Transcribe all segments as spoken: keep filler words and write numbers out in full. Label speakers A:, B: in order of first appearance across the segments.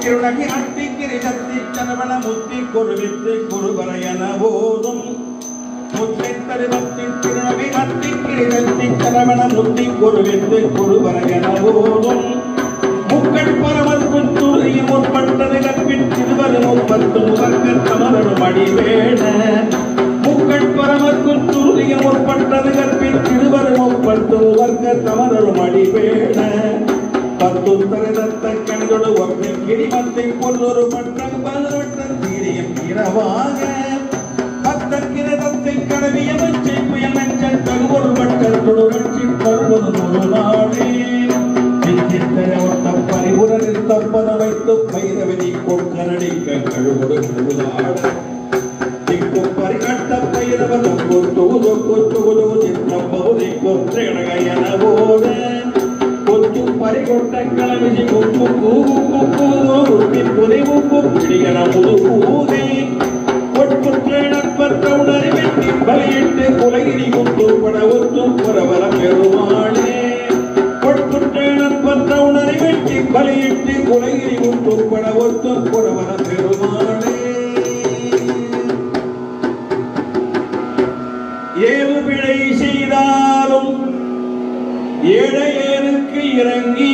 A: கிருணகி அட்டி கிரிசத்தி சனவன முத்தி குருவித்து குருவரையன போதும் முத்தை தருவத்தி கிருணகி அட்டி கிரிசத்தி சனவன முத்தி குருவித்து குருவரையன போதும் முக்கள் பரமர் குத்துரியும் முற்பட்டது கற்பின் திருவரு முப்பத்து முகங்கள் தமரும் அடிவேட முக்கள் பரமர் குத்துரியும் முற்பட்டது கற்பின் திருவரு முப்பத்து முகங்கள் தமரும் அடிவேட பத்துத்தரதத்த கணிதொடு ஒற்றை கிரிமத்தை பொருளொரு பட்டம் பதினொட்டன் தீரியம் இரவாக பத்தற்கிரதத்தை கடவிய மச்சை புயல் மெச்சல் தகுவொரு பட்டல் தொடுரட்சி தருவது ஒரு நாளே சிந்தித்தர ஒட்ட பரிபுர நிறுத்தப்பத வைத்து பைரவதி கொக்கனடிக்க கழுவொடு கழுவுதாட திக்கு பரிகட்ட பைரவதம் கொத்துகுது கொத்துகுது சித்தம் பகுதி கொத்திரகயன போத கொத்து பறிகொட்ட கிளவிசி குப்பு கூவு குப்பு புதைவு குப்பிடிகன முது கூதை ஒட்புற்றேனற்பற்ற உணரை வெட்டி பலியிட்டு குலகிரி குத்து பட ஒத்து புறவர பெருமாளே ஒட்புற்றேனற்பற்ற உணரை வெட்டி பலியிட்டு குலகிரி குத்து பட ஒத்து புறவர பெருமாளே ஏழு பிழை செய்தாலும் ஏழையருக்கு இறங்கி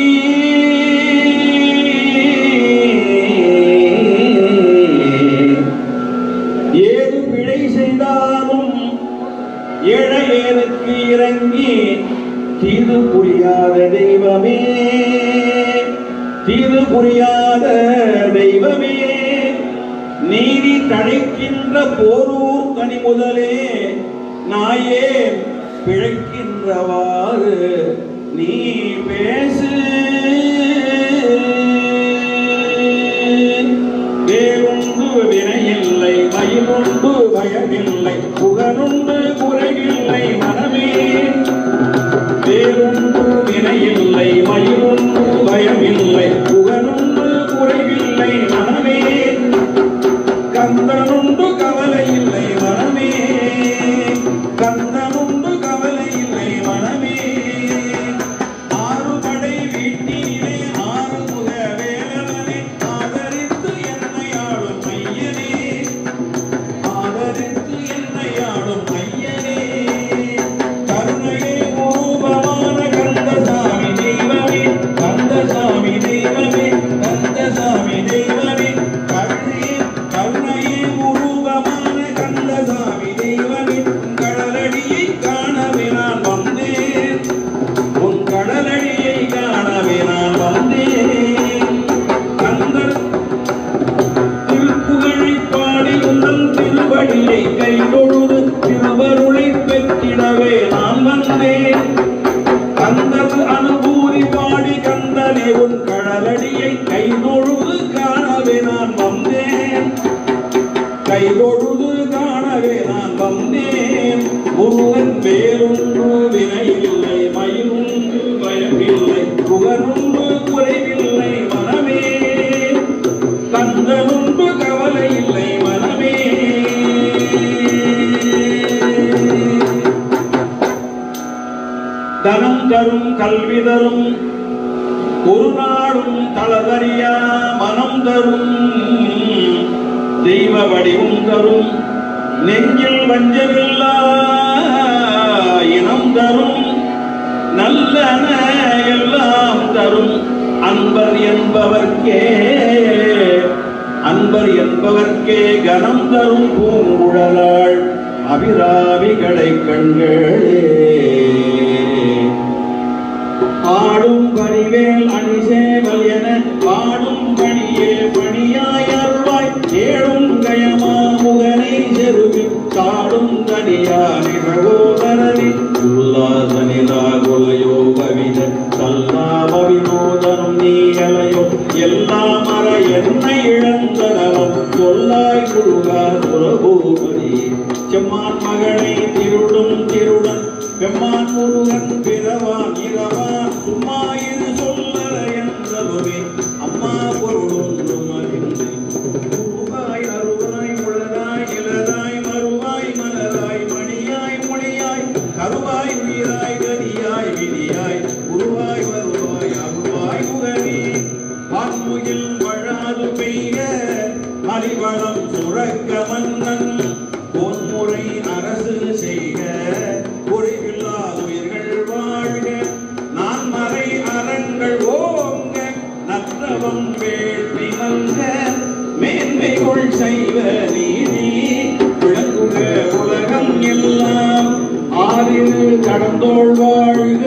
A: ஏழு பிழை செய்தாலும் ஏழையருக்கு இறங்கி தீது புரியாத தெய்வமே தீது புரியாத தெய்வமே நீதி தழைக்கின்ற போரூர் தனி முதலே நாயே பிழைக்கின்றவாறு நீ பேசு வேலுண்டு வினையில்லை மயிலுண்டு பயமில்லை புகனுண்டு குறையில்லை மனமே வேலுண்டு வினையில்லை மயிலுண்டு பயமில்லை புகனுண்டு குறைவில்லை மனமே கந்தனுண்டு கவலை இல்லை மனமே கந்தனுண்டு கவலை இல்லை மனமே ஆறுபடை வீட்டிலே ஆறுமுக வேலவனே ஆதரித்து என்னை ஆளும் ஐயனே ஆதரித்து என்னை ஆளும் ஐயனே கருணையே ரூபமான கந்தசாமி தெய்வமே கந்தசாமி தெய்வமே கந்தசாமி தெய்வமே கருணையே கருணையே ரூபமான கந்தசாமி தெய்வமே கடலடியை காணவே நான் வந்தேன் உன் கடலடியை காணவே நான் வந்தேன் கந்தர் திருப்புகழை பாடி உந்தன் திருவடியை கை தொழுது திருவருளை பெற்றிடவே நான் வந்தேன் கந்தர் அனுபூதி பாடி கந்தனே உன் கடலடியை கை தொழுது காணவே நான் வந்தேன் கை தொழுது காணவே நான் வந்தேன் முருகன் வேலுண்டு வினையில்லை மயிலுண்டு பயமில்லை புகனுண்டு குறைவில்லை மனமே கந்தனுண்டு கவலை இல்லை மனமே தனம் தரும் கல்வி தரும் ஒரு நாளும் தளதறியா மனம் தரும் தெய்வ வடிவும் தரும் நெஞ்சில் வஞ்சமில்லா இனம் தரும் நல்லன எல்லாம் தரும் அன்பர் என்பவர்க்கே அன்பர் என்பவர்க்கே கனம் தரும் பூங்குழலாள் அபிராமிகளை கண்களே ஆடும் பணிவேல் அணிசேவல் என பாடும் பணியே பணியாய் அருள்வாய் ஏழும் கயமா முகனை செருவி தாடும் தனியானி சகோதரனி உல்லாசனிலா குலயோகவித சல்லாம வினோதனும் நீகலையோ எல்லாம் அற என்னை இழந்தனவன் சொல்லாய் குருகா சுரபூபதி செம்மான் மகனை திருடும் திருடன் பெம்மான் முருகன் பிறவான் இரவான் சும்மாயிரு சொல்லல என்றதுமே அம்மா பொருளும் அறிந்து ரூபாய் அருவாய் உளதாய் இளதாய் மறுவாய் மலராய் மணியாய் மொழியாய் கருவாய் உயிராய் கதியாய் விதியாய் உருவாய் வருவாய் அருவாய் முகனே வான்முகில் வழாது கலைவளம் சுரக்க மன்னன் பொன்முறை அரசு செய்க குறைவில்லா உயிர்கள் வாழ்க நான்மறை அறங்கள் ஓங்க நற்றவம் வேள்வி மல்க மேன்மைகள் செய்வ நீதி விளங்குக உலகம் எல்லாம் ஆறிரு கடந்தோள் வாழ்க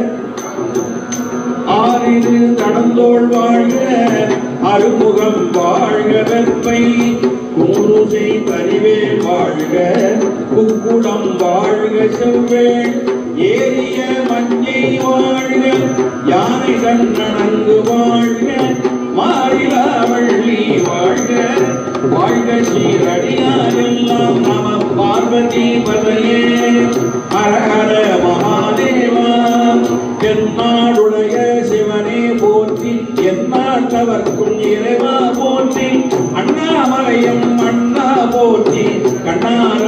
A: ஆறிரு கடந்தோள் வாழ்க அருமுகம் வாழ்க வெப்பை கூறுசை பரிவேல் வாழ்க குக்குடம் வாழ்க செவ்வேள் ஏரிய மஞ்சை வாழ்க யானை கண்ணனங்கு வாழ்க மாறிலா வள்ளி வாழ்க வாழ்க ஸ்ரீரடியாரெல்லாம் நம பார்வதி பதையே ஹர ஹர மகாதேவா எந்நாடுடைய சிவனே போற்றி எந்நாட்டவர்க்கும் இறைவா போற்றி அண்ணாமலையும் அண்ணா போற்றி கண்ணா